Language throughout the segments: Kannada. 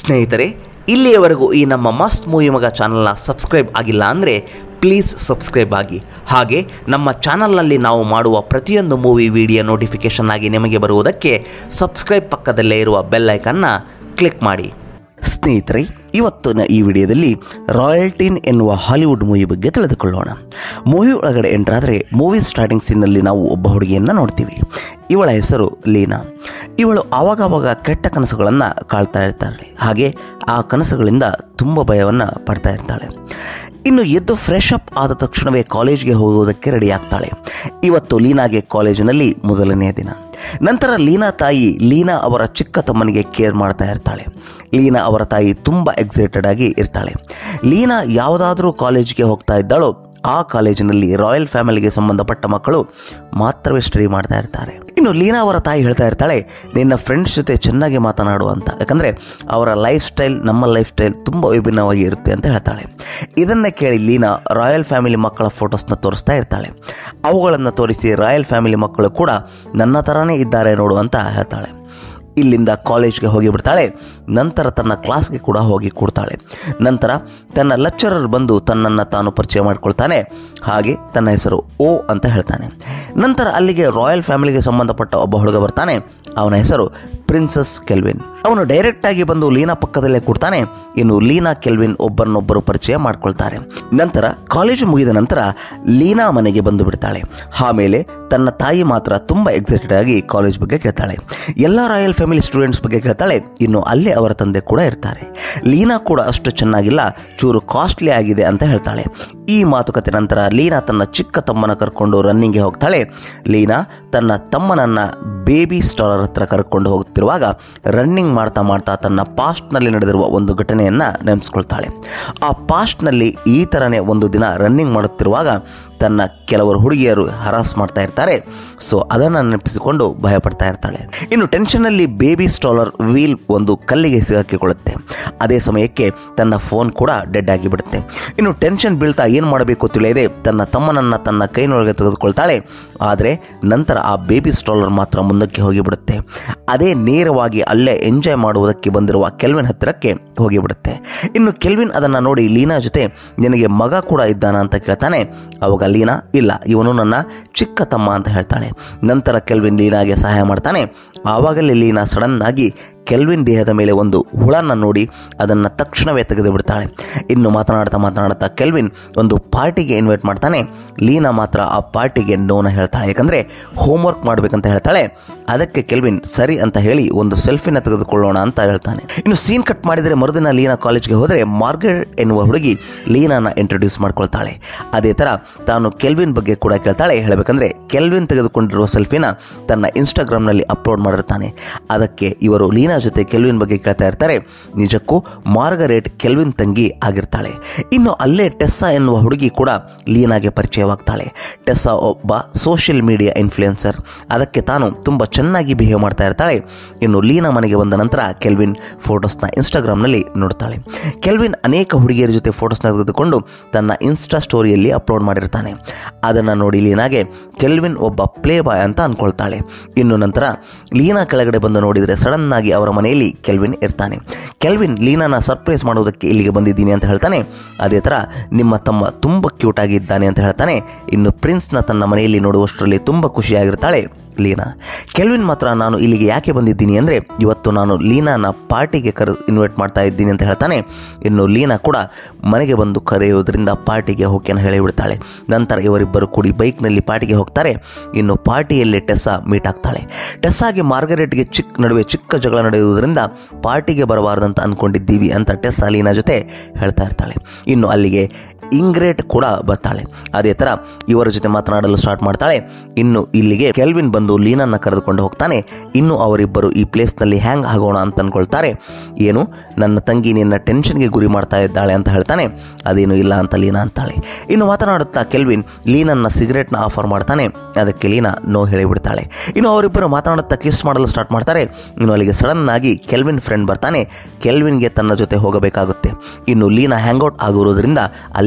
ಸ್ನೇಹಿತರೆ, ಇಲ್ಲಿಯವರೆಗೂ ಈ ನಮ್ಮ ಮಸ್ತ್ ಮೂವಿ ಮಗ ಚಾನಲ್ನ ಸಬ್ಸ್ಕ್ರೈಬ್ ಆಗಿಲ್ಲ ಅಂದರೆ ಪ್ಲೀಸ್ ಸಬ್ಸ್ಕ್ರೈಬ್ ಆಗಿ. ಹಾಗೆ ನಮ್ಮ ಚಾನಲ್ನಲ್ಲಿ ನಾವು ಮಾಡುವ ಪ್ರತಿಯೊಂದು ಮೂವಿ ವಿಡಿಯೋ ನೋಟಿಫಿಕೇಷನ್ ಆಗಿ ನಿಮಗೆ ಬರುವುದಕ್ಕೆ ಸಬ್ಸ್ಕ್ರೈಬ್ ಪಕ್ಕದಲ್ಲೇ ಇರುವ ಬೆಲ್ ಐಕನ್ನ ಕ್ಲಿಕ್ ಮಾಡಿ. ಸ್ನೇಹಿತರೆ, ಇವತ್ತಿನ ಈ ವಿಡಿಯೋದಲ್ಲಿ ರಾಯಲ್ಟೀನ್ ಎನ್ನುವ ಹಾಲಿವುಡ್ ಮೂವಿ ಬಗ್ಗೆ ತಿಳಿದುಕೊಳ್ಳೋಣ. ಮೂವಿ ಒಳಗಡೆ ಎಂಟ್ರಾದರೆ ಮೂವಿ ಸ್ಟಾರ್ಟಿಂಗ್ ಸೀನ್ನಲ್ಲಿ ನಾವು ಒಬ್ಬ ಹುಡುಗಿಯನ್ನು ನೋಡ್ತೀವಿ. ಇವಳ ಹೆಸರು ಲೀನಾ. ಇವಳು ಆವಾಗವಾಗ ಕೆಟ್ಟ ಕನಸುಗಳನ್ನು ಕಾಳ್ತಾ ಇರ್ತಾಳೆ. ಹಾಗೆ ಆ ಕನಸುಗಳಿಂದ ತುಂಬ ಭಯವನ್ನು ಪಡ್ತಾ ಇರ್ತಾಳೆ. ಇನ್ನು ಎದ್ದು ಫ್ರೆಶ್ ಅಪ್ ಆದ ತಕ್ಷಣವೇ ಕಾಲೇಜ್ಗೆ ಹೋಗುವುದಕ್ಕೆ ರೆಡಿ ಆಗ್ತಾಳೆ. ಇವತ್ತು ಲೀನಾಗೆ ಕಾಲೇಜಿನಲ್ಲಿ ಮೊದಲನೆಯ ದಿನ. ನಂತರ ಲೀನಾ ತಾಯಿ ಲೀನಾ ಅವರ ಚಿಕ್ಕ ತಮ್ಮನಿಗೆ ಕೇರ್ ಮಾಡ್ತಾ ಇರ್ತಾಳೆ. ಲೀನಾ ಅವರ ತಾಯಿ ತುಂಬ ಎಕ್ಸೈಟೆಡ್ ಆಗಿ ಇರ್ತಾಳೆ. ಲೀನಾ ಯಾವುದಾದ್ರೂ ಕಾಲೇಜಿಗೆ ಹೋಗ್ತಾ ಇದ್ದಾಳೋ ಆ ಕಾಲೇಜಿನಲ್ಲಿ ರಾಯಲ್ ಫ್ಯಾಮಿಲಿಗೆ ಸಂಬಂಧಪಟ್ಟ ಮಕ್ಕಳು ಮಾತ್ರವೇ ಸ್ಟಡಿ ಮಾಡ್ತಾ ಇರ್ತಾರೆ. ಇನ್ನು ಲೀನಾ ಅವರ ತಾಯಿ ಹೇಳ್ತಾ ಇರ್ತಾಳೆ, ನಿನ್ನ ಫ್ರೆಂಡ್ಸ್ ಜೊತೆ ಚೆನ್ನಾಗಿ ಮಾತನಾಡು ಅಂತ. ಯಾಕಂದರೆ ಅವರ ಲೈಫ್ ಸ್ಟೈಲ್ ನಮ್ಮ ಲೈಫ್ ಸ್ಟೈಲ್ ತುಂಬ ವಿಭಿನ್ನವಾಗಿ ಇರುತ್ತೆ ಅಂತ ಹೇಳ್ತಾಳೆ. ಇದನ್ನು ಕೇಳಿ ಲೀನಾ ರಾಯಲ್ ಫ್ಯಾಮಿಲಿ ಮಕ್ಕಳ ಫೋಟೋಸ್ನ ತೋರಿಸ್ತಾ ಇರ್ತಾಳೆ. ಅವುಗಳನ್ನು ತೋರಿಸಿ ರಾಯಲ್ ಫ್ಯಾಮಿಲಿ ಮಕ್ಕಳು ಕೂಡ ನನ್ನ ಥರನೇ ಇದ್ದಾರೆ ನೋಡು ಅಂತ ಹೇಳ್ತಾಳೆ. ಇಲ್ಲಿಂದ ಕಾಲೇಜ್ಗೆ ಹೋಗಿಬಿಡ್ತಾಳೆ. ನಂತರ ತನ್ನ ಕ್ಲಾಸ್ಗೆ ಕೂಡ ಹೋಗಿ ಕೂಡ್ತಾಳೆ. ನಂತರ ತನ್ನ ಲೆಕ್ಚರರ್ ಬಂದು ತನ್ನನ್ನು ತಾನು ಪರಿಚಯ ಮಾಡಿಕೊಳ್ತಾನೆ. ಹಾಗೆ ತನ್ನ ಹೆಸರು ಓ ಅಂತ ಹೇಳ್ತಾನೆ. ನಂತರ ಅಲ್ಲಿಗೆ ರಾಯಲ್ ಫ್ಯಾಮಿಲಿಗೆ ಸಂಬಂಧಪಟ್ಟ ಒಬ್ಬ ಹುಡುಗ ಬರ್ತಾನೆ. ಅವನ ಹೆಸರು ಪ್ರಿನ್ಸಸ್ ಕೆಲ್ವಿನ್. ಅವನು ಡೈರೆಕ್ಟಾಗಿ ಬಂದು ಲೀನಾ ಪಕ್ಕದಲ್ಲೇ ಕೂಡ್ತಾನೆ. ಇನ್ನು ಲೀನಾ ಕೆಲ್ವಿನ್ ಒಬ್ಬರನ್ನೊಬ್ಬರು ಪರಿಚಯ ಮಾಡ್ಕೊಳ್ತಾರೆ. ನಂತರ ಕಾಲೇಜು ಮುಗಿದ ನಂತರ ಲೀನಾ ಮನೆಗೆ ಬಂದು ಬಿಡ್ತಾಳೆ. ಆಮೇಲೆ ತನ್ನ ತಾಯಿ ಮಾತ್ರ ತುಂಬ ಎಕ್ಸೈಟೆಡ್ ಆಗಿ ಕಾಲೇಜ್ ಬಗ್ಗೆ ಕೇಳ್ತಾಳೆ. ಎಲ್ಲ ರಾಯಲ್ ಫ್ಯಾಮಿಲಿ ಸ್ಟೂಡೆಂಟ್ಸ್ ಬಗ್ಗೆ ಕೇಳ್ತಾಳೆ. ಇನ್ನು ಅಲ್ಲೇ ಅವರ ತಂದೆ ಕೂಡ ಇರ್ತಾರೆ. ಲೀನಾ ಕೂಡ ಅಷ್ಟು ಚೆನ್ನಾಗಿಲ್ಲ, ಚೂರು ಕಾಸ್ಟ್ಲಿ ಆಗಿದೆ ಅಂತ ಹೇಳ್ತಾಳೆ. ಈ ಮಾತುಕತೆ ನಂತರ ಲೀನಾ ತನ್ನ ಚಿಕ್ಕ ತಮ್ಮನ ಕರ್ಕೊಂಡು ರನ್ನಿಂಗ್ಗೆ ಹೋಗ್ತಾಳೆ. ಲೀನಾ ತನ್ನ ತಮ್ಮನನ್ನ ಬೇಬಿ ಸ್ಟಾರರ್ ಹತ್ರ ಕರ್ಕೊಂಡು ಹೋಗುತ್ತಿರುವಾಗ ರನ್ನಿಂಗ್ ಮಾಡ್ತಾ ಮಾಡ್ತಾ ತನ್ನ ಪಾಸ್ಟ್ನಲ್ಲಿ ನಡೆದಿರುವ ಒಂದು ಘಟನೆಯನ್ನು ನೆನೆಸ್ಕೊಳ್ತಾಳೆ. ಆ ಪಾಸ್ಟ್ನಲ್ಲಿ ಈ ಥರನೇ ಒಂದು ದಿನ ರನ್ನಿಂಗ್ ಮಾಡುತ್ತಿರುವಾಗ ತನ್ನ ಕೆಲವರು ಹುಡುಗಿಯರು ಹರಾಸ್ ಮಾಡ್ತಾ ಇರ್ತಾರೆ. ಸೊ ಅದನ್ನು ನೆನಪಿಸಿಕೊಂಡು ಭಯಪಡ್ತಾ ಇರ್ತಾಳೆ. ಇನ್ನು ಟೆನ್ಷನ್ನಲ್ಲಿ ಬೇಬಿ ಸ್ಟಾಲರ್ ವೀಲ್ ಒಂದು ಕಲ್ಲಿಗೆ ಸಿಗಾಕಿಕೊಳ್ಳುತ್ತೆ. ಅದೇ ಸಮಯಕ್ಕೆ ತನ್ನ ಫೋನ್ ಕೂಡ ಡೆಡ್ ಆಗಿಬಿಡುತ್ತೆ. ಇನ್ನು ಟೆನ್ಷನ್ ಬೀಳ್ತಾ ಏನು ಮಾಡಬೇಕು ತಿಳಿಯದೆ ತನ್ನ ತಮ್ಮನನ್ನು ತನ್ನ ಕೈನೊಳಗೆ ತೆಗೆದುಕೊಳ್ತಾಳೆ. ಆದರೆ ನಂತರ ಆ ಬೇಬಿ ಸ್ಟಾಲರ್ ಮಾತ್ರ ಮುಂದಕ್ಕೆ ಹೋಗಿಬಿಡುತ್ತೆ. ಅದೇ ನೇರವಾಗಿ ಅಲ್ಲೇ ಎಂಜಾಯ್ ಮಾಡುವುದಕ್ಕೆ ಬಂದಿರುವ ಕೆಲ್ವಿನ್ ಹತ್ತಿರಕ್ಕೆ ಹೋಗಿಬಿಡುತ್ತೆ. ಇನ್ನು ಕೆಲ್ವಿನ್ ಅದನ್ನು ನೋಡಿ ಲೀನಾ ಜೊತೆ ನಿನಗೆ ಮಗ ಕೂಡ ಇದ್ದಾನ ಅಂತ ಕೇಳ್ತಾನೆ. ಅವಾಗ ಲೀನಾ ಇಲ್ಲ, ಇವನು ನನ್ನ ಚಿಕ್ಕ ತಮ್ಮ ಅಂತ ಹೇಳ್ತಾಳೆ. ನಂತರ ಕೆಲ್ವಿನ್ ಲೀನಾಗೆ ಸಹಾಯ ಮಾಡ್ತಾನೆ. ಆವಾಗಲೇ ಲೀನಾ ಸಡನ್ ಆಗಿ ಕೆಲ್ವಿನ್ ದೇಹದ ಮೇಲೆ ಒಂದು ಹುಳನ್ನು ನೋಡಿ ಅದನ್ನು ತಕ್ಷಣವೇ ತೆಗೆದು ಬಿಡ್ತಾಳೆ. ಇನ್ನು ಮಾತನಾಡ್ತಾ ಕೆಲ್ವಿನ್ ಒಂದು ಪಾರ್ಟಿಗೆ ಇನ್ವೈಟ್ ಮಾಡ್ತಾನೆ. ಲೀನಾ ಮಾತ್ರ ಆ ಪಾರ್ಟಿಗೆ ನೋನ ಹೇಳ್ತಾಳೆ. ಯಾಕಂದರೆ ಹೋಮ್ವರ್ಕ್ ಮಾಡಬೇಕಂತ ಹೇಳ್ತಾಳೆ. ಅದಕ್ಕೆ ಕೆಲ್ವಿನ್ ಸರಿ ಅಂತ ಹೇಳಿ ಒಂದು ಸೆಲ್ಫಿನ ತೆಗೆದುಕೊಳ್ಳೋಣ ಅಂತ ಹೇಳ್ತಾನೆ. ಇನ್ನು ಸೀನ್ ಕಟ್ ಮಾಡಿದರೆ ಮರುದಿನ ಲೀನಾ ಕಾಲೇಜ್ಗೆ ಹೋದರೆ ಮಾರ್ಗರೆಟ್ ಎನ್ನುವ ಹುಡುಗಿ ಲೀನಾನ ಇಂಟ್ರೊಡ್ಯೂಸ್ ಮಾಡ್ಕೊಳ್ತಾಳೆ. ಅದೇ ಥರ ತಾನು ಕೆಲ್ವಿನ್ ಬಗ್ಗೆ ಕೂಡ ಕೇಳ್ತಾಳೆ. ಹೇಳಬೇಕಂದ್ರೆ ಕೆಲ್ವಿನ್ ತೆಗೆದುಕೊಂಡಿರುವ ಸೆಲ್ಫಿನ ತನ್ನ ಇನ್ಸ್ಟಾಗ್ರಾಮ್ನಲ್ಲಿ ಅಪ್ಲೋಡ್ ಮಾಡಿರ್ತಾನೆ. ಅದಕ್ಕೆ ಇವರು ಲೀನಾ ಜೊತೆ ಕೆಲ್ವಿನ್ ಬಗ್ಗೆ ಕೇಳ್ತಾ ಇರ್ತಾರೆ. ನಿಜಕ್ಕೂ ಮಾರ್ಗರೆಟ್ ಕೆಲ್ವಿನ್ ತಂಗಿ ಆಗಿರ್ತಾಳೆ. ಇನ್ನು ಅಲ್ಲೇ ಟೆಸ್ಸಾ ಎನ್ನುವ ಹುಡುಗಿ ಕೂಡ ಲೀನಾಗೆ ಪರಿಚಯವಾಗ್ತಾಳೆ. ಟೆಸ್ಸಾ ಒಬ್ಬ ಸೋಷಿಯಲ್ ಮೀಡಿಯಾ ಇನ್ಫ್ಲುಯೆನ್ಸರ್. ಅದಕ್ಕೆ ತಾನು ತುಂಬ ಚೆನ್ನಾಗಿ ಬಿಹೇವ್ ಮಾಡ್ತಾ ಇರ್ತಾಳೆ. ಇನ್ನು ಲೀನಾ ಮನೆಗೆ ಬಂದ ನಂತರ ಕೆಲ್ವಿನ್ ಫೋಟೋಸ್ನ ಇನ್ಸ್ಟಾಗ್ರಾಮ್ನಲ್ಲಿ ನೋಡ್ತಾಳೆ. ಕೆಲ್ವಿನ್ ಅನೇಕ ಹುಡುಗಿಯರ ಜೊತೆ ಫೋಟೋಸ್ನ ತೆಗೆದುಕೊಂಡು ತನ್ನ ಇನ್ಸ್ಟಾ ಸ್ಟೋರಿಯಲ್ಲಿ ಅಪ್ಲೋಡ್ ಮಾಡಿರ್ತಾನೆ. ಅದನ್ನು ನೋಡಿ ಲೀನಾಗೆ ಕೆಲ್ವಿನ್ ಒಬ್ಬ ಪ್ಲೇ ಬಾಯ್ ಅಂತ ಅಂದ್ಕೊಳ್ತಾಳೆ. ಇನ್ನು ನಂತರ ಲೀನಾ ಕೆಳಗಡೆ ಬಂದು ನೋಡಿದರೆ ಸಡನ್ ಆಗಿ ಅವರ ಮನೆಯಲ್ಲಿ ಕೆಲ್ವಿನ್ ಇರ್ತಾನೆ. ಕೆಲ್ವಿನ್ ಲೀನಾನ ಸರ್ಪ್ರೈಸ್ ಮಾಡುವುದಕ್ಕೆ ಇಲ್ಲಿಗೆ ಬಂದಿದ್ದೀನಿ ಅಂತ ಹೇಳ್ತಾನೆ. ಅದೇ ಥರ ನಿಮ್ಮ ತಮ್ಮ ತುಂಬ ಕ್ಯೂಟ್ ಆಗಿದ್ದಾನೆ ಅಂತ ಹೇಳ್ತಾನೆ. ಇನ್ನು ಪ್ರಿನ್ಸ್ನ ತನ್ನ ಮನೆಯಲ್ಲಿ ನೋಡುವಷ್ಟರಲ್ಲಿ ತುಂಬ ಖುಷಿಯಾಗಿರ್ತಾಳೆ ಲೀನಾ. ಕೆಲ್ವಿನ್ ಮಾತ್ರ ನಾನು ಇಲ್ಲಿಗೆ ಯಾಕೆ ಬಂದಿದ್ದೀನಿ ಅಂದರೆ ಇವತ್ತು ನಾನು ಲೀನಾನ ಪಾರ್ಟಿಗೆ ಇನ್ವೈಟ್ ಮಾಡ್ತಾ ಇದ್ದೀನಿ ಅಂತ ಹೇಳ್ತಾನೆ. ಇನ್ನು ಲೀನಾ ಕೂಡ ಮನೆಗೆ ಬಂದು ಕರೆಯುವುದರಿಂದ ಪಾರ್ಟಿಗೆ ಹೋಗಿ ಹೇಳಿಬಿಡ್ತಾಳೆ. ನಂತರ ಇವರಿಬ್ಬರು ಕೂಡಿ ಬೈಕ್ನಲ್ಲಿ ಪಾರ್ಟಿಗೆ ಹೋಗ್ತಾರೆ. ಇನ್ನು ಪಾರ್ಟಿಯಲ್ಲಿ ಟೆಸ್ಸಾ ಮೀಟ್ ಆಗ್ತಾಳೆ. ಟೆಸ್ಸಾಗೆ ಮಾರ್ಗರೆಟ್ಗೆ ನಡುವೆ ಚಿಕ್ಕ ಜಗಳ ನಡೆಯುವುದರಿಂದ ಪಾರ್ಟಿಗೆ ಬರಬಾರ್ದಂತ ಅಂದ್ಕೊಂಡಿದ್ದೀವಿ ಅಂತ ಟೆಸ್ಸಾ ಲೀನಾ ಜೊತೆ ಹೇಳ್ತಾ ಇರ್ತಾಳೆ. ಇನ್ನು ಅಲ್ಲಿಗೆ ಇಂಗ್ರೇಟ್ ಕೂಡ ಬರ್ತಾಳೆ. ಅದೇ ಥರ ಇವರ ಜೊತೆ ಮಾತನಾಡಲು ಸ್ಟಾರ್ಟ್ ಮಾಡ್ತಾಳೆ. ಇನ್ನು ಇಲ್ಲಿಗೆ ಕೆಲ್ವಿನ್ ಬಂದು ಲೀನಾನ ಕರೆದುಕೊಂಡು ಹೋಗ್ತಾನೆ. ಇನ್ನು ಅವರಿಬ್ಬರು ಈ ಪ್ಲೇಸ್ನಲ್ಲಿ ಹ್ಯಾಂಗ್ ಆಗೋಣ ಅಂತ ಅಂದ್ಕೊಳ್ತಾರೆ. ಏನು ನನ್ನ ತಂಗಿ ನಿನ್ನ ಟೆನ್ಷನ್ಗೆ ಗುರಿ ಮಾಡ್ತಾ ಇದ್ದಾಳೆ ಅಂತ ಹೇಳ್ತಾನೆ. ಅದೇನು ಇಲ್ಲ ಅಂತ ಲೀನಾ ಅಂತಾಳೆ. ಇನ್ನು ಮಾತನಾಡುತ್ತಾ ಕೆಲ್ವಿನ್ ಲೀನನ್ನ ಸಿಗರೇಟ್ನ ಆಫರ್ ಮಾಡ್ತಾನೆ. ಅದಕ್ಕೆ ಲೀನಾ ನೋ ಹೇಳಿಬಿಡ್ತಾಳೆ. ಇನ್ನು ಅವರಿಬ್ಬರು ಮಾತನಾಡುತ್ತಾ ಕಿಸ್ ಮಾಡಲು ಸ್ಟಾರ್ಟ್ ಮಾಡ್ತಾರೆ. ಇನ್ನು ಅಲ್ಲಿಗೆ ಸಡನ್ ಆಗಿ ಕೆಲ್ವಿನ್ ಫ್ರೆಂಡ್ ಬರ್ತಾನೆ. ಕೆಲ್ವಿನ್ಗೆ ತನ್ನ ಜೊತೆ ಹೋಗಬೇಕಾಗುತ್ತೆ. ಇನ್ನು ಲೀನಾ ಹ್ಯಾಂಗ್ಔಟ್ ಆಗಿರೋದ್ರಿಂದ ಅಲ್ಲೇ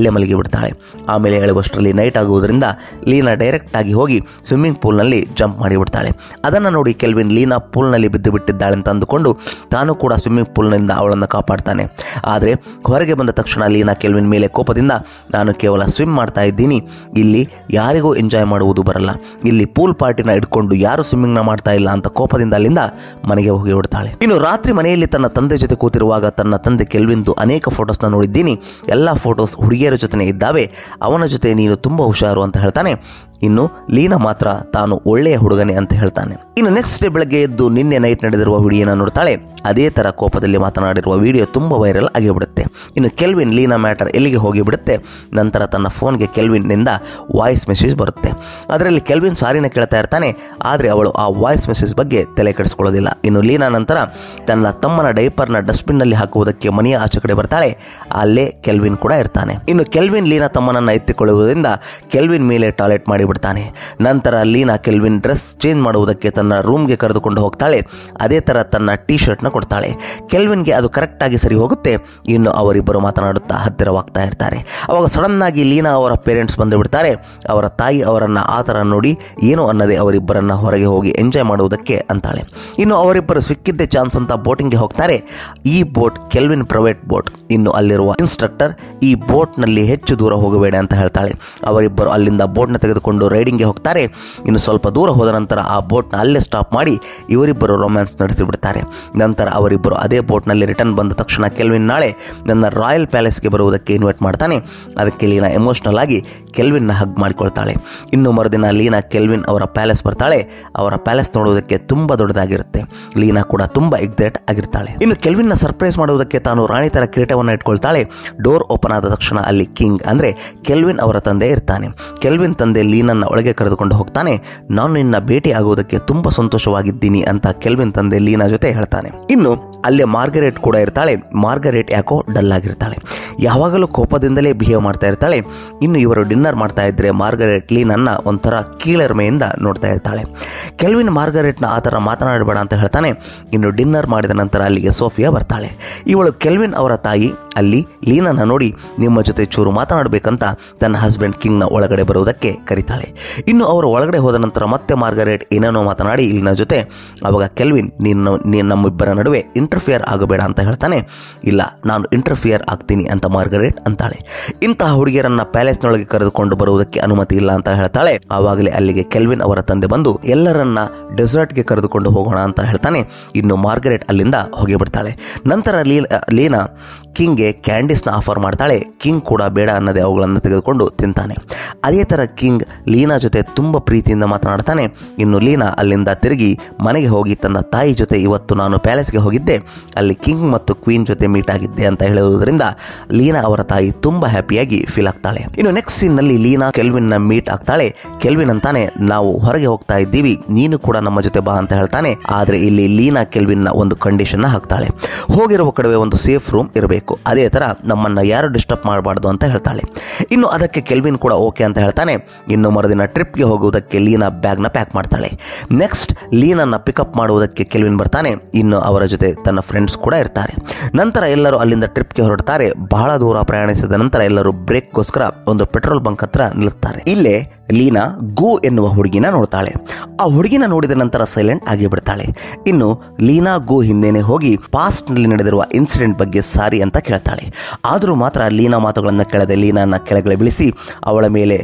ಅಲ್ಲೇ ಮಲಗಿಬಿಡ್ತಾಳೆ. ಆಮೇಲೆ ಹೇಳುವಷ್ಟರಲ್ಲಿ ನೈಟ್ ಆಗುವುದರಿಂದ ಲೀನಾ ಡೈರೆಕ್ಟಾಗಿ ಹೋಗಿ ಸ್ವಿಮ್ಮಿಂಗ್ ಪೂಲ್ನಲ್ಲಿ ಜಂಪ್ ಮಾಡಿಬಿಡ್ತಾಳೆ. ಅದನ್ನು ನೋಡಿ ಕೆಲ್ವಿನ್ ಲೀನಾ ಪೂಲ್ನಲ್ಲಿ ಬಿದ್ದು ಬಿಟ್ಟಿದ್ದಾಳೆ ಅಂತ ಅಂದುಕೊಂಡು ತಾನು ಕೂಡ ಸ್ವಿಮ್ಮಿಂಗ್ ಪೂಲ್ನಿಂದ ಅವಳನ್ನು ಕಾಪಾಡ್ತಾನೆ. ಆದರೆ ಹೊರಗೆ ಬಂದ ತಕ್ಷಣ ಲೀನಾ ಕೆಲ್ವಿನ್ ಮೇಲೆ ಕೋಪದಿಂದ ನಾನು ಕೇವಲ ಸ್ವಿಮ್ ಮಾಡ್ತಾ ಇದ್ದೀನಿ, ಇಲ್ಲಿ ಯಾರಿಗೂ ಎಂಜಾಯ್ ಮಾಡುವುದು ಬರಲ್ಲ, ಇಲ್ಲಿ ಪೂಲ್ ಪಾರ್ಟಿನ ಇಟ್ಕೊಂಡು ಯಾರು ಸ್ವಿಮ್ಮಿಂಗ್ನ ಮಾಡ್ತಾ ಇಲ್ಲ ಅಂತ ಕೋಪದಿಂದ ಅಲ್ಲಿಂದ ಮನೆಗೆ ಹೋಗಿ ಬಿಡ್ತಾಳೆ. ಇನ್ನು ರಾತ್ರಿ ಮನೆಯಲ್ಲಿ ತನ್ನ ತಂದೆ ಜೊತೆ ಕೂತಿರುವಾಗ ತನ್ನ ತಂದೆ ಕೆಲ್ವಿನ್ದು ಅನೇಕ ಫೋಟೋಸ್ನ ನೋಡಿದ್ದೀನಿ, ಎಲ್ಲ ಫೋಟೋಸ್ ಹುಡುಗಿಯರ ಜೊತೆ ಇದ್ದಾವೆ, ಅವನ ಜೊತೆ ನೀನು ತುಂಬ ಹುಷಾರು ಅಂತ ಹೇಳ್ತಾನೆ. ಇನ್ನು ಲೀನಾ ಮಾತ್ರ ತಾನು ಒಳ್ಳೆಯ ಹುಡುಗನೇ ಅಂತ ಹೇಳ್ತಾನೆ. ಇನ್ನು ನೆಕ್ಸ್ಟ್ ಡೇ ಬೆಳಗ್ಗೆ ಎದ್ದು ನಿನ್ನೆ ನೈಟ್ ನಡೆದಿರುವ ವಿಡಿಯೋನ ನೋಡ್ತಾಳೆ. ಅದೇ ಥರ ಕೋಪದಲ್ಲಿ ಮಾತನಾಡಿರುವ ವಿಡಿಯೋ ತುಂಬ ವೈರಲ್ ಆಗಿಬಿಡುತ್ತೆ. ಇನ್ನು ಕೆಲ್ವಿನ್ ಲೀನಾ ಮ್ಯಾಟರ್ ಎಲ್ಲಿಗೆ ಹೋಗಿಬಿಡುತ್ತೆ. ನಂತರ ತನ್ನ ಫೋನ್ಗೆ ಕೆಲ್ವಿನ್ನಿಂದ ವಾಯ್ಸ್ ಮೆಸೇಜ್ ಬರುತ್ತೆ. ಅದರಲ್ಲಿ ಕೆಲ್ವಿನ್ ಸಾರಿನ ಕೇಳ್ತಾ ಇರ್ತಾನೆ, ಆದರೆ ಅವಳು ಆ ವಾಯ್ಸ್ ಮೆಸೇಜ್ ಬಗ್ಗೆ ತಲೆ ಕೆಡಿಸ್ಕೊಳ್ಳೋದಿಲ್ಲ. ಇನ್ನು ಲೀನಾ ನಂತರ ತನ್ನ ತಮ್ಮನ ಡೈಪರ್ನ ಡಸ್ಟ್ಬಿನ್ನಲ್ಲಿ ಹಾಕುವುದಕ್ಕೆ ಮನೆಯ ಆಚೆ ಕಡೆ ಬರ್ತಾಳೆ. ಅಲ್ಲೇ ಕೆಲ್ವಿನ್ ಕೂಡ ಇರ್ತಾನೆ. ಇನ್ನು ಕೆಲ್ವಿನ್ ಲೀನಾ ತಮ್ಮನನ್ನು ಎತ್ತಿಕೊಳ್ಳುವುದರಿಂದ ಕೆಲ್ವಿನ್ ಮೇಲೆ ಟಾಯ್ಲೆಟ್ ಮಾಡಿಬಿಡ್ತಾನೆ. ನಂತರ ಲೀನಾ ಕೆಲ್ವಿನ್ ಡ್ರೆಸ್ ಚೇಂಜ್ ಮಾಡುವುದಕ್ಕೆ ತನ್ನ ರೂಮ್ಗೆ ಕರೆದುಕೊಂಡು ಹೋಗ್ತಾಳೆ. ಅದೇ ಥರ ತನ್ನ ಟೀ ಶರ್ಟ್ನ ಕೊಡ್ತಾಳೆ. ಕೆಲ್ವಿನ್ಗೆ ಅದು ಕರೆಕ್ಟಾಗಿ ಸರಿ ಹೋಗುತ್ತೆ. ಇನ್ನು ಅವರಿಬ್ಬರು ಮಾತನಾಡುತ್ತಾ ಹತ್ತಿರವಾಗ್ತಾ ಇರ್ತಾರೆ. ಅವಾಗ ಸಡನ್ ಆಗಿ ಲೀನಾ ಅವರ ಪೇರೆಂಟ್ಸ್ ಬಂದು ಬಿಡ್ತಾರೆ. ಅವರ ತಾಯಿ ಅವರನ್ನು ಆ ಥರ ನೋಡಿ ಏನು ಅನ್ನದೆ ಅವರಿಬ್ಬರನ್ನ ಹೊರಗೆ ಹೋಗಿ ಎಂಜಾಯ್ ಮಾಡುವುದಕ್ಕೆ ಅಂತಾಳೆ. ಇನ್ನು ಅವರಿಬ್ಬರು ಸಿಕ್ಕಿದ್ದೇ ಚಾನ್ಸ್ ಅಂತ ಬೋಟಿಂಗ್ಗೆ ಹೋಗ್ತಾರೆ. ಈ ಬೋಟ್ ಕೆಲ್ವಿನ್ ಪ್ರೈವೇಟ್ ಬೋಟ್. ಇನ್ನು ಅಲ್ಲಿರುವ ಇನ್ಸ್ಟ್ರಕ್ಟರ್ ಈ ಬೋಟ್ನಲ್ಲಿ ಹೆಚ್ಚು ದೂರ ಹೋಗಬೇಡ ಅಂತ ಹೇಳ್ತಾಳೆ. ಅವರಿಬ್ಬರು ಅಲ್ಲಿಂದ ಬೋಟ್ನ ತೆಗೆದುಕೊಂಡು ರೈಡಿಂಗ್ಗೆ ಹೋಗ್ತಾರೆ. ಇನ್ನು ಸ್ವಲ್ಪ ದೂರ ಹೋದ ನಂತರ ಆ ಬೋಟ್ನ ಅಲ್ಲೇ ಸ್ಟಾಪ್ ಮಾಡಿ ಇವರಿಬ್ಬರು ರೊಮ್ಯಾನ್ಸ್ ನಡೆಸಿಬಿಡ್ತಾರೆ. ನಂತರ ಅವರಿಬ್ಬರು ಅದೇ ಬೋಟ್ನಲ್ಲಿ ರಿಟರ್ನ್ ಬಂದ ತಕ್ಷಣ ಕೆಲ್ವಿನ್ ನಾಳೆ ನನ್ನ ರಾಯಲ್ ಪ್ಯಾಲೇಸ್ಗೆ ಬರುವುದಕ್ಕೆ ಇನ್ವೈಟ್ ಮಾಡ್ತಾನೆ. ಅದಕ್ಕೆ ಲೀನಾ ಎಮೋಷ್ನಲ್ ಆಗಿ ಕೆಲ್ವಿನ್ನ ಹಗ್ ಮಾಡಿಕೊಳ್ತಾಳೆ. ಇನ್ನು ಮರುದಿನ ಲೀನಾ ಕೆಲ್ವಿನ್ ಅವರ ಪ್ಯಾಲೇಸ್ ಬರ್ತಾಳೆ. ಅವರ ಪ್ಯಾಲೇಸ್ ನೋಡುವುದಕ್ಕೆ ತುಂಬ ದೊಡ್ಡದಾಗಿರುತ್ತೆ. ಲೀನಾ ಕೂಡ ತುಂಬ ಎಕ್ಸೈಟ್ ಆಗಿರ್ತಾಳೆ. ಇನ್ನು ಕೆಲ್ವಿನ್ನ ಸರ್ಪ್ರೈಸ್ ಮಾಡುವುದಕ್ಕೆ ತಾನು ರಾಣಿ ಥರ ಕಿರೀಟವನ್ನು ಇಟ್ಕೊಳ್ತಾಳೆ. ಡೋರ್ ಓಪನ್ ಆದ ತಕ್ಷಣ ಅಲ್ಲಿ ಕಿಂಗ್ ಅಂದರೆ ಕೆಲ್ವಿನ್ ಅವರ ತಂದೆ ಇರ್ತಾನೆ. ಕೆಲ್ವಿನ್ ತಂದೆ ಲೀನನ್ನ ಒಳಗೆ ಕರೆದುಕೊಂಡು ಹೋಗ್ತಾನೆ. ನಾನು ನಿನ್ನ ಭೇಟಿ ಆಗುವುದಕ್ಕೆ ತುಂಬ ಸಂತೋಷವಾಗಿದ್ದೀನಿ ಅಂತ ಕೆಲ್ವಿನ್ ತಂದೆ ಲೀನಾ ಜೊತೆ ಹೇಳ್ತಾನೆ. ಇನ್ನು ಅಲ್ಲೇ ಮಾರ್ಗರೇಟ್ ಕೂಡ ಇರ್ತಾಳೆ. ಮಾರ್ಗರೇಟ್ ಯಾಕೋ ಡಲ್ ಆಗಿರ್ತಾಳೆ, ಯಾವಾಗಲೂ ಕೋಪದಿಂದಲೇ ಬಿಹೇವ್ ಮಾಡ್ತಾ ಇರ್ತಾಳೆ. ಇನ್ನು ಇವರು ಡಿನ್ನರ್ ಮಾಡ್ತಾ ಇದ್ರೆ ಮಾರ್ಗರೇಟ್ ಲೀನನ್ನ ಒಂಥರ ಕೀಳರಿಮೆಯಿಂದ ನೋಡ್ತಾ ಇರ್ತಾಳೆ. ಕೆಲ್ವಿನ್ ಮಾರ್ಗರೇಟ್ನ ಆ ಥರ ಮಾತನಾಡಬೇಡ ಅಂತ ಹೇಳ್ತಾನೆ. ಇನ್ನು ಡಿನ್ನರ್ ಮಾಡಿದ ನಂತರ ಅಲ್ಲಿಗೆ ಸೋಫಿಯಾ ಬರ್ತಾಳೆ. ಇವಳು ಕೆಲ್ವಿನ್ ಅವರ ತಾಯಿ. ಅಲ್ಲಿ ಲೀನನ್ನ ನೋಡಿ ನಿಮ್ಮ ಜೊತೆ ಚೂರು ಮಾತನಾಡಬೇಕಂತ ತನ್ನ ಹಸ್ಬೆಂಡ್ ಕಿಂಗ್ನ ಒಳಗಡೆ ಬರುವುದಕ್ಕೆ ಕರೀತಾಳೆ. ಇನ್ನು ಅವರು ಒಳಗಡೆ ಹೋದ ನಂತರ ಮತ್ತೆ ಮಾರ್ಗರೇಟ್ ಏನೇನೋ ಮಾತನಾಡಿ ಲೀನಾ ಜೊತೆ. ಅವಾಗ ಕೆಲ್ವಿನ್ ನೀನು ನಮ್ಮಿಬ್ಬರ ನಡುವೆ ಇಂಟರ್ಫಿಯರ್ ಆಗಬೇಡ ಅಂತ ಹೇಳ್ತಾನೆ. ಇಲ್ಲ, ನಾನು ಇಂಟರ್ಫಿಯರ್ ಆಗ್ತೀನಿ ಅಂತ ಮಾರ್ಗರೇಟ್ ಅಂತಾಳೆ. ಇಂತಹ ಹುಡುಗಿಯರನ್ನ ಪ್ಯಾಲೇಸ್ನೊಳಗೆ ಕರೆದುಕೊಂಡು ಬರುವುದಕ್ಕೆ ಅನುಮತಿ ಇಲ್ಲ ಅಂತ ಹೇಳ್ತಾಳೆ. ಆವಾಗಲೇ ಅಲ್ಲಿಗೆ ಕೆಲ್ವಿನ್ ಅವರ ತಂದೆ ಬಂದು ಎಲ್ಲರನ್ನ ಡೆಸರ್ಟ್ಗೆ ಕರೆದುಕೊಂಡು ಹೋಗೋಣ ಅಂತ ಹೇಳ್ತಾನೆ. ಇನ್ನು ಮಾರ್ಗರೇಟ್ ಅಲ್ಲಿಂದ ಹೋಗಿಬಿಡ್ತಾಳೆ. ನಂತರ ಲೀನಾ ಕಿಂಗ್ಗೆ ಕ್ಯಾಂಡೀಸ್ನ ಆಫರ್ ಮಾಡ್ತಾಳೆ. ಕಿಂಗ್ ಕೂಡ ಬೇಡ ಅನ್ನದೆ ಅವುಗಳನ್ನು ತೆಗೆದುಕೊಂಡು ತಿಂತಾನೆ. ಅದೇ ಥರ ಕಿಂಗ್ ಲೀನಾ ಜೊತೆ ತುಂಬ ಪ್ರೀತಿಯಿಂದ ಮಾತನಾಡ್ತಾನೆ. ಇನ್ನು ಲೀನಾ ಅಲ್ಲಿಂದ ತಿರುಗಿ ಮನೆಗೆ ಹೋಗಿ ತನ್ನ ತಾಯಿ ಜೊತೆ ಇವತ್ತು ನಾನು ಪ್ಯಾಲೇಸ್ಗೆ ಹೋಗಿದ್ದೆ, ಅಲ್ಲಿ ಕಿಂಗ್ ಮತ್ತು ಕ್ವೀನ್ ಜೊತೆ ಮೀಟ್ ಆಗಿದ್ದೆ ಅಂತ ಹೇಳುವುದರಿಂದ ಲೀನಾ ಅವರ ತಾಯಿ ತುಂಬ ಹ್ಯಾಪಿಯಾಗಿ ಫೀಲ್ ಆಗ್ತಾಳೆ. ಇನ್ನು ನೆಕ್ಸ್ಟ್ ಸೀನ್ನಲ್ಲಿ ಲೀನಾ ಕೆಲ್ವಿನ್ನ ಮೀಟ್ ಆಗ್ತಾಳೆ. ಕೆಲ್ವಿನ್ ಅಂತಾನೆ, ನಾವು ಹೊರಗೆ ಹೋಗ್ತಾ ಇದ್ದೀವಿ, ನೀನು ಕೂಡ ನಮ್ಮ ಜೊತೆ ಬಾ ಅಂತ ಹೇಳ್ತಾನೆ. ಆದರೆ ಇಲ್ಲಿ ಲೀನಾ ಕೆಲ್ವಿನ್ನ ಒಂದು ಕಂಡೀಷನ್ನ ಹಾಕ್ತಾಳೆ. ಹೋಗಿರುವ ಕಡೆ ಒಂದು ಸೇಫ್ ರೂಮ್ ಇರಬೇಕು, ಅದೇ ಥರ ನಮ್ಮನ್ನು ಯಾರು ಡಿಸ್ಟರ್ಬ್ ಮಾಡಬಾರ್ದು ಅಂತ ಹೇಳ್ತಾಳೆ. ಇನ್ನು ಅದಕ್ಕೆ ಕೆಲ್ವಿನ್ ಕೂಡ ಓಕೆ ಅಂತ ಹೇಳ್ತಾನೆ. ಇನ್ನು ಮರುದಿನ ಟ್ರಿಪ್ಗೆ ಹೋಗುವುದಕ್ಕೆ ಲೀನಾ ಬ್ಯಾಗ್ನ ಪ್ಯಾಕ್ ಮಾಡ್ತಾಳೆ. ನೆಕ್ಸ್ಟ್ ಲೀನನ್ನ ಪಿಕಪ್ ಮಾಡುವುದಕ್ಕೆ ಕೆಲ್ವಿನ್ ಬರ್ತಾನೆ. ಇನ್ನು ಅವರ ಜೊತೆ ತನ್ನ ಫ್ರೆಂಡ್ಸ್ ಕೂಡ ಇರ್ತಾರೆ. ನಂತರ ಎಲ್ಲರೂ ಅಲ್ಲಿಂದ ಟ್ರಿಪ್ಗೆ ಹೊರಡ್ತಾರೆ. ಬಹಳ ದೂರ ಪ್ರಯಾಣಿಸಿದ ನಂತರ ಎಲ್ಲರೂ ಬ್ರೇಕ್ಗೋಸ್ಕರ ಒಂದು ಪೆಟ್ರೋಲ್ ಬಂಕ್ ಹತ್ರ ನಿಲ್ಲಿಸ್ತಾರೆ. ಇಲ್ಲೇ ಲೀನಾ ಗೋ ಎನ್ನುವ ಹುಡುಗಿನ ನೋಡ್ತಾಳೆ. ಆ ಹುಡುಗಿನ ನೋಡಿದ ನಂತರ ಸೈಲೆಂಟ್ ಆಗಿ ಬಿಡ್ತಾಳೆ. ಇನ್ನು ಲೀನಾ ಗೋ ಹಿಂದೆನೆ ಹೋಗಿ ಪಾಸ್ಟ್ನಲ್ಲಿ ನಡೆದಿರುವ ಇನ್ಸಿಡೆಂಟ್ ಬಗ್ಗೆ ಸಾರಿ ಅಂತ ಕೇಳ್ತಾಳೆ. ಆದರೂ ಮಾತ್ರ ಲೀನಾ ಮಾತುಗಳನ್ನು ಕೇಳದೆ ಲೀನಾನ ಕೆಳಗಡೆ ಬೀಳಿಸಿ ಅವಳ ಮೇಲೆ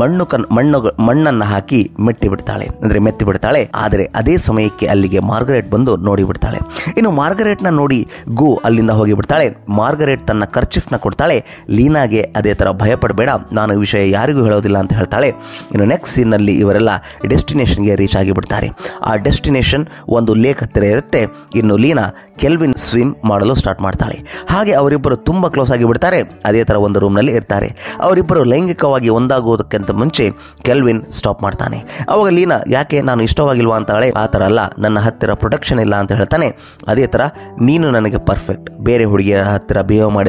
ಮಣ್ಣನ್ನು ಹಾಕಿ ಮೆತ್ತಿ ಬಿಡ್ತಾಳೆ. ಆದರೆ ಅದೇ ಸಮಯಕ್ಕೆ ಅಲ್ಲಿಗೆ ಮಾರ್ಗರೇಟ್ ಬಂದು ನೋಡಿ ಬಿಡ್ತಾಳೆ. ಇನ್ನು ಮಾರ್ಗರೇಟ್ನ ನೋಡಿ ಗೋ ಅಲ್ಲಿಂದ ಹೋಗಿ ಬಿಡ್ತಾಳೆ. ಮಾರ್ಗರೇಟ್ ತನ್ನ ಕರ್ಚಿಫ್ನ ಕೊಡ್ತಾಳೆ. ಲೀನಾಗೆ ಅದೇ ಥರ ಭಯಪಡಬೇಡ, ನಾನು ಈ ವಿಷಯ ಯಾರಿಗೂ ಹೇಳೋದಿಲ್ಲ ಅಂತ ಹೇಳ್ತಾಳೆ. ಇನ್ನು ನೆಕ್ಸ್ಟ್ ಸೀನ್ನಲ್ಲಿ ಇವರೆಲ್ಲ ಡೆಸ್ಟಿನೇಷನ್ಗೆ ರೀಚ್ ಆಗಿಬಿಡ್ತಾರೆ. ಆ ಡೆಸ್ಟಿನೇಷನ್ ಒಂದು ಲೇಕ್ ಹತ್ತಿರ ಇರುತ್ತೆ. ಇನ್ನು ಲೀನಾ ಕೆಲ್ವಿನ್ ಸ್ವಿಮ್ ಮಾಡಲು ಸ್ಟಾರ್ಟ್ ಮಾಡ್ತಾಳೆ. ಹಾಗೆ ಅವರಿಬ್ಬರು ತುಂಬ ಕ್ಲೋಸ್ ಆಗಿಬಿಡ್ತಾರೆ. ಅದೇ ಥರ ಒಂದು ರೂಮ್ನಲ್ಲಿ ಇರ್ತಾರೆ. ಅವರಿಬ್ಬರು ಲೈಂಗಿಕವಾಗಿ ಒಂದಾಗುವುದಕ್ಕಿಂತ ಮುಂಚೆ ಕೆಲ್ವಿನ್ ಸ್ಟಾಪ್ ಮಾಡ್ತಾನೆ. ಅವಾಗ ಲೀನಾ ಯಾಕೆ ನಾನು ಇಷ್ಟವಾಗಿಲ್ವಾ ಅಂತಾಳೆ. ಆ ಥರ ಅಲ್ಲ, ನನ್ನ ಹತ್ತಿರ ಪ್ರೊಟೆಕ್ಷನ್ ಇಲ್ಲ ಅಂತ ಹೇಳ್ತಾನೆ. ಅದೇ ಥರ ನೀನು ನನಗೆ ಪರ್ಫೆಕ್ಟ್, ಬೇರೆ ಹುಡುಗಿಯರ ಹತ್ತಿರ ಬಿಹೇವ್ ಮಾಡಿದ ಹಾಗೆ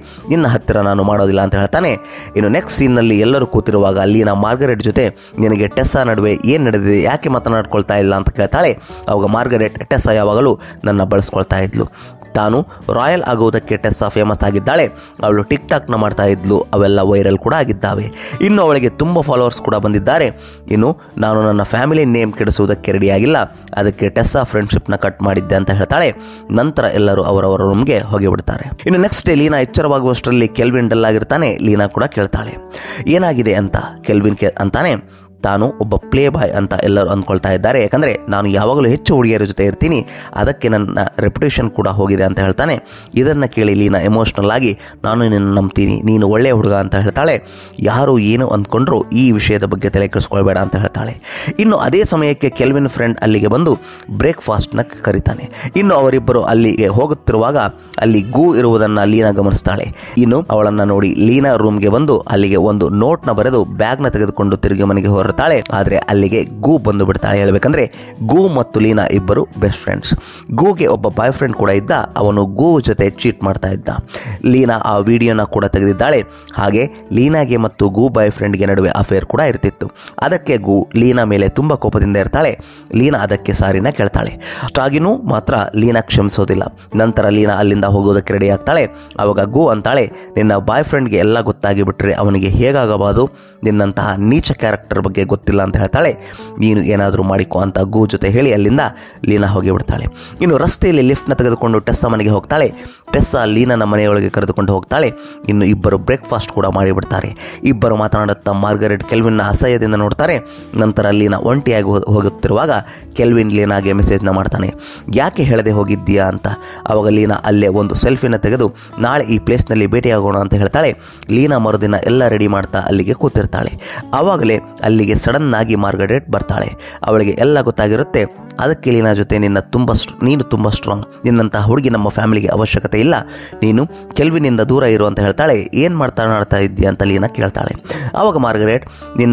ನಿನ್ನ ಹತ್ತಿರ ನಾನು ಮಾಡೋದಿಲ್ಲ ಅಂತ ಹೇಳ್ತಾನೆ. ಇನ್ನು ನೆಕ್ಸ್ಟ್ ಸೀನ್ನಲ್ಲಿ ಎಲ್ಲರೂ ಕೂತಿರುವಾಗ ಲೀನಾ ಮಾರ್ಗರೆಟ್ ಜೊತೆ ನಿನಗೆ ಟೆಸ್ಸಾ ನಡುವೆ ಏನು ನಡೆದಿದೆ, ಯಾಕೆ ಮಾತನಾಡ್ಕೊಳ್ತಾ ಇಲ್ಲ ಅಂತ ಕೇಳ್ತಾಳೆ. ಅವಾಗ ಮಾರ್ಗರೆಟ್, ಟೆಸ್ಸಾ ಯಾವಾಗಲೂ ನನ್ನ ಬಳಸ್ಕೊಳ್ತಾ ಇದ್ಲು, ತಾನು ರಾಯಲ್ ಆಗುವುದಕ್ಕೆ ಟೆಸ್ಸಾ ಫೇಮಸ್ ಆಗಿದ್ದಾಳೆ, ಅವಳು ಟಿಕ್ ಟಾಕ್ನ ಮಾಡ್ತಾ ಇದ್ಲು, ಅವೆಲ್ಲ ವೈರಲ್ ಕೂಡ ಆಗಿದ್ದಾವೆ, ಇನ್ನು ಅವಳಿಗೆ ತುಂಬ ಫಾಲೋವರ್ಸ್ ಕೂಡ ಬಂದಿದ್ದಾರೆ, ಇನ್ನು ನಾನು ನನ್ನ ಫ್ಯಾಮಿಲಿ ನೇಮ್ ಕೆಡಿಸುವುದಕ್ಕೆ ರೆಡಿಯಾಗಿಲ್ಲ, ಅದಕ್ಕೆ ಟೆಸ್ಸಾ ಫ್ರೆಂಡ್ಶಿಪ್ನ ಕಟ್ ಮಾಡಿದ್ದೆ ಅಂತ ಹೇಳ್ತಾಳೆ. ನಂತರ ಎಲ್ಲರೂ ಅವರವರ ರೂಮ್ಗೆ ಹೋಗಿಬಿಡ್ತಾರೆ. ಇನ್ನು ನೆಕ್ಸ್ಟ್ ಡೇ ಲೀನಾ ಎಚ್ಚರವಾಗುವಷ್ಟರಲ್ಲಿ ಕೆಲ್ವಿನ್ ಡಲ್ ಆಗಿರ್ತಾನೆ. ಲೀನಾ ಕೂಡ ಕೇಳ್ತಾಳೆ ಏನಾಗಿದೆ ಅಂತ. ಕೆಲ್ವಿನ್ ಅಂತಾನೆ, ತಾನು ಒಬ್ಬ ಪ್ಲೇ ಬಾಯ್ ಅಂತ ಎಲ್ಲರೂ ಅಂದ್ಕೊಳ್ತಾ ಇದ್ದಾರೆ, ಯಾಕಂದರೆ ನಾನು ಯಾವಾಗಲೂ ಹೆಚ್ಚು ಹುಡುಗಿಯರ ಜೊತೆ ಇರ್ತೀನಿ, ಅದಕ್ಕೆ ನನ್ನ ರೆಪ್ಯುಟೇಷನ್ ಕೂಡ ಹೋಗಿದೆ ಅಂತ ಹೇಳ್ತಾನೆ. ಇದನ್ನು ಕೇಳಿ ಲೀನಾ ಎಮೋಷ್ನಲ್ ಆಗಿ, ನಾನು ನಿನ್ನ ನಂಬ್ತೀನಿ, ನೀನು ಒಳ್ಳೆಯ ಹುಡುಗ ಅಂತ ಹೇಳ್ತಾಳೆ. ಯಾರು ಏನು ಅಂದ್ಕೊಂಡ್ರು ಈ ವಿಷಯದ ಬಗ್ಗೆ ತಲೆ ಕೆಡಿಸ್ಕೊಳ್ಬೇಡ ಅಂತ ಹೇಳ್ತಾಳೆ. ಇನ್ನು ಅದೇ ಸಮಯಕ್ಕೆ ಕೆಲ್ವಿನ್ ಫ್ರೆಂಡ್ ಅಲ್ಲಿಗೆ ಬಂದು ಬ್ರೇಕ್ಫಾಸ್ಟ್ನ ಕರೀತಾನೆ. ಇನ್ನು ಅವರಿಬ್ಬರು ಅಲ್ಲಿಗೆ ಹೋಗುತ್ತಿರುವಾಗ ಅಲ್ಲಿ ಗೂ ಇರುವುದನ್ನು ಲೀನಾ ಗಮನಿಸ್ತಾಳೆ. ಇನ್ನು ಅವಳನ್ನು ನೋಡಿ ಲೀನಾ ರೂಮ್ಗೆ ಬಂದು ಅಲ್ಲಿಗೆ ಒಂದು ನೋಟ್ನ ಬರೆದು ಬ್ಯಾಗ್ನ ತೆಗೆದುಕೊಂಡು ತಿರುಗಿ ಮನೆಗೆ ಹೊರತಾಳೆ. ಆದರೆ ಅಲ್ಲಿಗೆ ಗೂ ಬಂದು ಬಿಡ್ತಾಳೆ. ಹೇಳಬೇಕಂದ್ರೆ ಗೂ ಮತ್ತು ಲೀನಾ ಇಬ್ಬರು ಬೆಸ್ಟ್ ಫ್ರೆಂಡ್ಸ್. ಗೂಗೆ ಒಬ್ಬ ಬಾಯ್ ಫ್ರೆಂಡ್ ಕೂಡ ಇದ್ದ, ಅವನು ಗೂ ಜೊತೆ ಚೀಟ್ ಮಾಡ್ತಾ ಇದ್ದ. ಲೀನಾ ಆ ವಿಡಿಯೋನ ಕೂಡ ತೆಗೆದಿದ್ದಾಳೆ. ಹಾಗೆ ಲೀನಾಗೆ ಮತ್ತು ಗೂ ಬಾಯ್ ಫ್ರೆಂಡ್ಗೆ ನಡುವೆ ಅಫೇರ್ ಕೂಡ ಇರ್ತಿತ್ತು. ಅದಕ್ಕೆ ಗೂ ಲೀನಾ ಮೇಲೆ ತುಂಬ ಕೋಪದಿಂದ ಇರ್ತಾಳೆ. ಲೀನಾ ಅದಕ್ಕೆ ಸಾರಿನ ಕೇಳ್ತಾಳೆ. ಅಷ್ಟಾಗಿನೂ ಮಾತ್ರ ಲೀನಾ ಕ್ಷಮಿಸೋದಿಲ್ಲ. ನಂತರ ಲೀನಾ ಅಲ್ಲಿಂದ ಹೋಗೋದಕ್ಕೆ ರೆಡಿ ಆಗ್ತಾಳೆ. ಅವಾಗ ಗೂ ಅಂತಾಳೆ, ನಿನ್ನ ಬಾಯ್ ಫ್ರೆಂಡ್ಗೆ ಎಲ್ಲ ಗೊತ್ತಾಗಿ ಬಿಟ್ಟರೆ ಅವನಿಗೆ ಹೇಗಾಗಬಾರ್ದು, ನಿನ್ನಂತಹ ನೀಚ ಕ್ಯಾರೆಕ್ಟರ್ ಬಗ್ಗೆ ಗೊತ್ತಿಲ್ಲ ಅಂತ ಹೇಳ್ತಾಳೆ. ನೀನು ಏನಾದರೂ ಮಾಡಿಕೊ ಅಂತ ಗೂ ಜೊತೆ ಹೇಳಿ ಅಲ್ಲಿಂದ ಲೀನಾ ಹೋಗಿಬಿಡ್ತಾಳೆ. ಇನ್ನು ರಸ್ತೆಯಲ್ಲಿ ಲಿಫ್ಟ್ನ ತೆಗೆದುಕೊಂಡು ಟೆಸ್ಸಾ ಮನೆಗೆ ಹೋಗ್ತಾಳೆ. ಟೆಸ್ಸಾ ಲೀನಾನ ಮನೆಯೊಳಗೆ ಕರೆದುಕೊಂಡು ಹೋಗ್ತಾಳೆ. ಇನ್ನು ಇಬ್ಬರು ಬ್ರೇಕ್ಫಾಸ್ಟ್ ಕೂಡ ಮಾಡಿಬಿಡ್ತಾರೆ. ಇಬ್ಬರು ಮಾತನಾಡುತ್ತಾ ಮಾರ್ಗರೆಟ್ ಕೆಲ್ವಿನ್ನ ಅಸಹ್ಯದಿಂದ ನೋಡ್ತಾರೆ. ನಂತರ ಲೀನಾ ಒಂಟಿಯಾಗಿ ಹೋಗುತ್ತಿರುವಾಗ ಕೆಲ್ವಿನ್ ಲೀನಾಗೆ ಮೆಸೇಜ್ನ ಮಾಡ್ತಾನೆ, ಯಾಕೆ ಹೇಳದೆ ಹೋಗಿದ್ದೀಯಾ ಅಂತ. ಅವಾಗ ಲೀನಾ ಅಲ್ಲೇ ಒಂದು ಸೆಲ್ಫಿನ ತೆಗೆದು ನಾಳೆ ಈ ಪ್ಲೇಸ್ನಲ್ಲಿ ಭೇಟಿಯಾಗೋಣ ಅಂತ ಹೇಳ್ತಾಳೆ. ಲೀನಾ ಮರುದಿನ ಎಲ್ಲ ರೆಡಿ ಮಾಡ್ತಾ ಅಲ್ಲಿಗೆ ಕೂತಿರ್ತಾಳೆ. ಆವಾಗಲೇ ಅಲ್ಲಿಗೆ ಸಡನ್ ಆಗಿ ಮಾರ್ಗರೆಟ್ ಬರ್ತಾಳೆ. ಅವಳಿಗೆ ಎಲ್ಲ ಗೊತ್ತಾಗಿರುತ್ತೆ. ಅದಕ್ಕೆ ಲೀನಾ ಜೊತೆ ನೀನು ತುಂಬ ಸ್ಟ್ರಾಂಗ್, ನಿನ್ನಂತಹ ಹುಡುಗಿ ನಮ್ಮ ಫ್ಯಾಮಿಲಿಗೆ ಅವಶ್ಯಕತೆ ಇಲ್ಲ, ನೀನು ಕೆಲ್ವಿನಿಂದ ದೂರ ಇರು ಅಂತ ಹೇಳ್ತಾಳೆ. ಏನು ಮಾತನಾಡ್ತಾ ಇದ್ದೀಯ ಅಂತ ಲೀನಾ ಕೇಳ್ತಾಳೆ. ಆವಾಗ ಮಾರ್ಗರೆಟ್,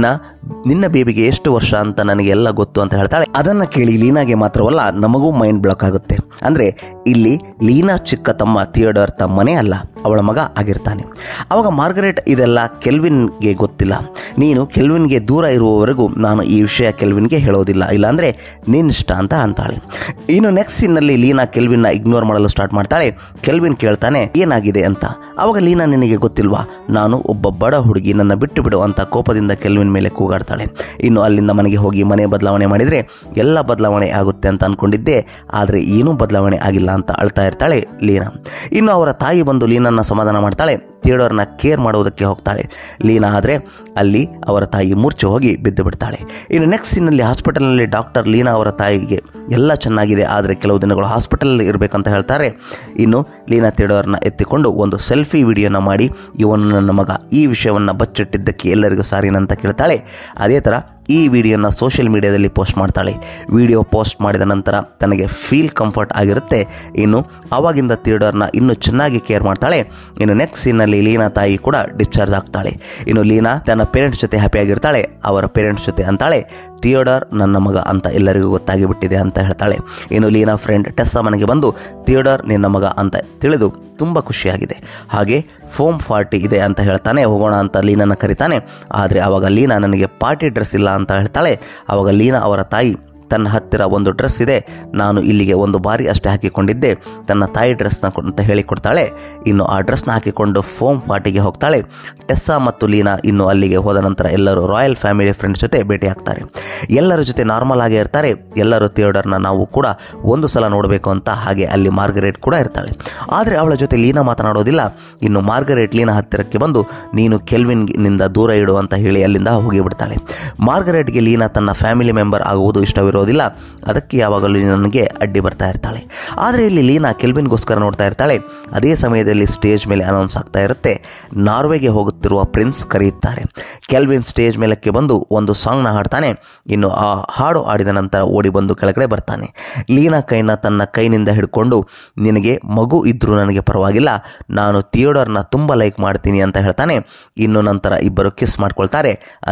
ನಿನ್ನ ಬೇಬಿಗೆ ಎಷ್ಟು ವರ್ಷ ಅಂತ ನನಗೆ ಎಲ್ಲ ಗೊತ್ತು ಅಂತ ಹೇಳ್ತಾಳೆ. ಅದನ್ನು ಕೇಳಿ ಲೀನಾಗೆ ಮಾತ್ರವಲ್ಲ ನಮಗೂ ಮೈಂಡ್ ಬ್ಲಾಕ್ ಆಗುತ್ತೆ. ಅಂದರೆ ಇಲ್ಲಿ ಲೀನಾ ಚಿಕ್ಕ ತಮ್ಮ ಥಿಯೋಡರ್ ತಮ್ಮನೇ ಅಲ್ಲ, ಅವಳ ಮಗ ಆಗಿರ್ತಾನೆ. ಆವಾಗ ಮಾರ್ಗರೆಟ್, ಇದೆಲ್ಲ ಕೆಲ್ವಿನ್ಗೆ ಗೊತ್ತಿಲ್ಲ, ನೀನು ಕೆಲ್ವಿನ್ಗೆ ದೂರ ಇರುವವರೆಗೂ ನಾನು ಈ ವಿಷಯ ಕೆಲ್ವಿನ್ಗೆ ಹೇಳೋದಿಲ್ಲ, ಇಲ್ಲಾಂದರೆ ನಿನ್ನಿಷ್ಟ ಅಂತ ಅಂತಾಳೆ. ಇನ್ನು ನೆಕ್ಸ್ಟ್ ಸೀನ್ನಲ್ಲಿ ಲೀನಾ ಕೆಲ್ವಿನ್ನ ಇಗ್ನೋರ್ ಮಾಡಲು ಸ್ಟಾರ್ಟ್ ಮಾಡ್ತಾಳೆ. ಕೆಲ್ವಿನ್ ಕೇಳ್ತಾನೆ ಏನಾಗಿದೆ ಅಂತ. ಅವಾಗ ಲೀನಾ, ನಿನಗೆ ಗೊತ್ತಿಲ್ವಾ, ನಾನು ಒಬ್ಬ ಬಡ ಹುಡುಗಿ, ನನ್ನ ಬಿಟ್ಟು ಬಿಡು ಅಂತ ಕೋಪದಿಂದ ಕೆಲ್ವಿನ್ ಮೇಲೆ ಕೂಗಾಡ್ತಾಳೆ. ಇನ್ನು ಅಲ್ಲಿಂದ ಮನೆಗೆ ಹೋಗಿ ಮನೆ ಬದಲಾವಣೆ ಮಾಡಿದರೆ ಎಲ್ಲ ಬದಲಾವಣೆ ಆಗುತ್ತೆ ಅಂತ ಅಂದ್ಕೊಂಡಿದ್ದೆ, ಆದರೆ ಏನೂ ಬದಲಾವಣೆ ಆಗಿಲ್ಲ ಅಂತ ಅಳ್ತಾ ಇರ್ತಾಳೆ ಲೀನಾ. ಇನ್ನು ಅವರ ತಾಯಿ ಬಂದು ಲೀನನ್ನ ಸಮಾಧಾನ ಮಾಡ್ತಾಳೆ. ಥಿಯೋಡರ್ನ ಕೇರ್ ಮಾಡುವುದಕ್ಕೆ ಹೋಗ್ತಾಳೆ. ಲೀನಾ ಆದರೆ ಅಲ್ಲಿ ಅವರ ತಾಯಿ ಮೂರ್ಛೆ ಹೋಗಿ ಬಿದ್ದು ಬಿಡ್ತಾಳೆ. ಇನ್ನು ನೆಕ್ಸ್ಟ್ ಸೀನಲ್ಲಿ ಹಾಸ್ಪಿಟಲ್ನಲ್ಲಿ ಡಾಕ್ಟರ್ ಲೀನಾ ಅವರ ತಾಯಿಗೆ ಎಲ್ಲ ಚೆನ್ನಾಗಿದೆ, ಆದರೆ ಕೆಲವು ದಿನಗಳು ಹಾಸ್ಪಿಟಲಲ್ಲಿ ಇರಬೇಕಂತ ಹೇಳ್ತಾರೆ. ಇನ್ನು ಲೀನಾ ಥಿಯೋಡರ್ನ ಎತ್ತಿಕೊಂಡು ಒಂದು ಸೆಲ್ಫಿ ವಿಡಿಯೋನ ಮಾಡಿ, ಇವನು ನನ್ನ ಮಗ, ಈ ವಿಷಯವನ್ನು ಬಚ್ಚಿಟ್ಟಿದ್ದಕ್ಕೆ ಎಲ್ಲರಿಗೂ ಸಾರಿನಂತ ಕೇಳ್ತಾಳೆ. ಅದೇ ಥರ ಈ ವಿಡಿಯೋನ ಸೋಷಿಯಲ್ ಮೀಡಿಯಾದಲ್ಲಿ ಪೋಸ್ಟ್ ಮಾಡ್ತಾಳೆ. ವಿಡಿಯೋ ಪೋಸ್ಟ್ ಮಾಡಿದ ನಂತರ ತನಗೆ ಫೀಲ್ ಕಂಫರ್ಟ್ ಆಗಿರುತ್ತೆ. ಇನ್ನು ಆವಾಗಿಂದ ಥಿಯೋಡರ್ನ ಇನ್ನೂ ಚೆನ್ನಾಗಿ ಕೇರ್ ಮಾಡ್ತಾಳೆ. ಇನ್ನು ನೆಕ್ಸ್ಟ್ ಸೀನಲ್ಲಿ ಲೀನಾ ತಾಯಿ ಕೂಡ ಡಿಸ್ಚಾರ್ಜ್ ಆಗ್ತಾಳೆ. ಇನ್ನು ಲೀನಾ ತನ್ನ ಪೇರೆಂಟ್ಸ್ ಜೊತೆ ಹ್ಯಾಪಿಯಾಗಿರ್ತಾಳೆ. ಅವರ ಪೇರೆಂಟ್ಸ್ ಜೊತೆ ಅಂತಾಳೆ, ಥಿಯೋಡರ್ ನನ್ನ ಮಗ ಅಂತ ಎಲ್ಲರಿಗೂ ಗೊತ್ತಾಗಿ ಬಿಟ್ಟಿದೆ ಅಂತ ಹೇಳ್ತಾಳೆ. ಇನ್ನು ಲೀನಾ ಫ್ರೆಂಡ್ ಟೆಸ್ಸಾ ಮನೆಗೆ ಬಂದು ಥಿಯೋಡರ್ ನಿನ್ನ ಮಗ ಅಂತ ತಿಳಿದು ತುಂಬ ಖುಷಿಯಾಗಿದೆ, ಹಾಗೆ ಫೋಮ್ ಪಾರ್ಟಿ ಇದೆ ಅಂತ ಹೇಳ್ತಾನೆ. ಹೋಗೋಣ ಅಂತ ಲೀನಾನ ಕರೀತಾನೆ. ಆದರೆ ಆವಾಗ ಲೀನಾ ನನಗೆ ಪಾರ್ಟಿ ಡ್ರೆಸ್ ಇಲ್ಲ ಅಂತ ಹೇಳ್ತಾಳೆ. ಆವಾಗ ಲೀನಾ ಅವರ ತಾಯಿ, ತನ್ನ ಹತ್ತಿರ ಒಂದು ಡ್ರೆಸ್ ಇದೆ, ನಾನು ಇಲ್ಲಿಗೆ ಒಂದು ಬಾರಿ ಅಷ್ಟೇ ಹಾಕಿಕೊಂಡಿದ್ದೆ, ತನ್ನ ತಾಯಿ ಡ್ರೆಸ್ನ ಅಂತ ಹೇಳಿಕೊಡ್ತಾಳೆ. ಇನ್ನು ಆ ಡ್ರೆಸ್ನ ಹಾಕಿಕೊಂಡು ಫೋಮ್ ಪಾರ್ಟಿಗೆ ಹೋಗ್ತಾಳೆ. ಟೆಸ್ಸಾ ಮತ್ತು ಲೀನಾ ಇನ್ನು ಅಲ್ಲಿಗೆ ಹೋದ ನಂತರ ಎಲ್ಲರೂ ರಾಯಲ್ ಫ್ಯಾಮಿಲಿ ಫ್ರೆಂಡ್ಸ್ ಜೊತೆ ಭೇಟಿ ಆಗ್ತಾರೆ. ಎಲ್ಲರ ಜೊತೆ ನಾರ್ಮಲ್ ಆಗೇ ಇರ್ತಾರೆ. ಎಲ್ಲರೂ ಥಿಯೋಡರ್ನ ನಾವು ಕೂಡ ಒಂದು ಸಲ ನೋಡಬೇಕು ಅಂತ. ಹಾಗೆ ಅಲ್ಲಿ ಮಾರ್ಗರೆಟ್ ಕೂಡ ಇರ್ತಾಳೆ. ಆದರೆ ಅವಳ ಜೊತೆ ಲೀನಾ ಮಾತನಾಡೋದಿಲ್ಲ. ಇನ್ನು ಮಾರ್ಗರೆಟ್ ಲೀನಾ ಹತ್ತಿರಕ್ಕೆ ಬಂದು ನೀನು ಕೆಲ್ವಿನ್ನಿಂದ ದೂರ ಇಡು ಅಂತ ಹೇಳಿ ಅಲ್ಲಿಂದ ಹೋಗಿಬಿಡ್ತಾಳೆ. ಮಾರ್ಗರೆಟ್ಗೆ ಲೀನಾ ತನ್ನ ಫ್ಯಾಮಿಲಿ ಮೆಂಬರ್ ಆಗುವುದು ಇಷ್ಟವಿರೋದಿಲ್ಲ. ಅದಕ್ಕೆ ಯಾವಾಗಲೂ ನನಗೆ ಅಡ್ಡಿ ಬರ್ತಾ ಇರ್ತಾಳೆ. ಆದರೆ ಇಲ್ಲಿ ಲೀನಾ ಕೆಲ್ವಿನ್ಗೋಸ್ಕರ ನೋಡ್ತಾ ಇರ್ತಾಳೆ. ಅದೇ ಸಮಯದಲ್ಲಿ ಸ್ಟೇಜ್ ಮೇಲೆ ಅನೌನ್ಸ್ ಆಗ್ತಾ ಇರುತ್ತೆ, ನಾರ್ವೆಗೆ ಹೋಗುತ್ತಿರುವ ಪ್ರಿನ್ಸ್ ಕರೆಯುತ್ತಾರೆ. ಕೆಲ್ವಿನ್ ಸ್ಟೇಜ್ ಮೇಲಕ್ಕೆ ಬಂದು ಒಂದು ಸಾಂಗ್ನ ಹಾಡ್ತಾನೆ. ಇನ್ನು ಆ ಹಾಡು ಆಡಿದ ನಂತರ ಓಡಿ ಬಂದು ಕೆಳಗಡೆ ಬರ್ತಾನೆ. ಲೀನಾ ಕೈನ ತನ್ನ ಕೈನಿಂದ ಹಿಡ್ಕೊಂಡು, ನಿನಗೆ ಮಗು ಇದ್ರೂ ನನಗೆ ಪರವಾಗಿಲ್ಲ, ನಾನು ಥಿಯೋಡರ್ನ ತುಂಬ ಲೈಕ್ ಮಾಡ್ತೀನಿ ಅಂತ ಹೇಳ್ತಾನೆ. ಇನ್ನು ನಂತರ ಇಬ್ಬರು ಕಿಸ್ ಮಾಡ್ಕೊಳ್ತಾರೆ. ಅಂದರೆ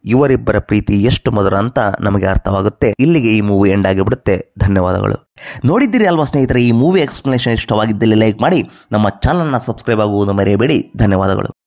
ಇವರಿಬ್ಬರ ಪ್ರೀತಿ ಎಷ್ಟು ಮಧುರ ಅಂತ ನಮಗೆ ಅರ್ಥವಾಗುತ್ತೆ. ಇಲ್ಲಿಗೆ ಈ ಮೂವಿ ಎಂಡ್ ಆಗಿಬಿಡುತ್ತೆ. ಧನ್ಯವಾದಗಳು. ನೋಡಿದ್ದೀರಿ ಅಲ್ವಾ ಸ್ನೇಹಿತರೆ, ಈ ಮೂವಿ ಎಕ್ಸ್ಪ್ಲನೇಷನ್ ಇಷ್ಟವಾಗಿದ್ದಲ್ಲಿ ಲೈಕ್ ಮಾಡಿ, ನಮ್ಮ ಚಾನಲ್ನ ಸಬ್ಸ್ಕ್ರೈಬ್ ಆಗುವುದು ಮರೆಯಬೇಡಿ. ಧನ್ಯವಾದಗಳು.